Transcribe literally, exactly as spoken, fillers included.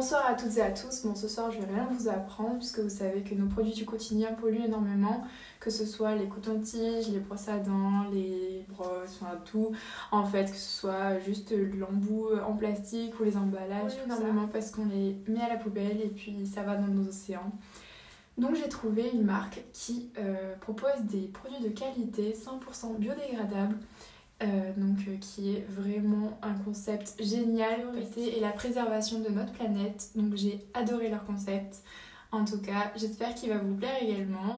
Bonsoir à toutes et à tous. Bon, ce soir je vais rien vous apprendre puisque vous savez que nos produits du quotidien polluent énormément, que ce soit les cotons-tiges, les brosses à dents, les brosses, enfin tout, en fait, que ce soit juste l'embout en plastique ou les emballages, tout énormément parce qu'on les met à la poubelle et puis ça va dans nos océans. Donc j'ai trouvé une marque qui euh, propose des produits de qualité cent pour cent biodégradables. Euh, donc euh, qui est vraiment un concept génial et la préservation de notre planète. Donc j'ai adoré leur concept. En tout cas, j'espère qu'il va vous plaire également.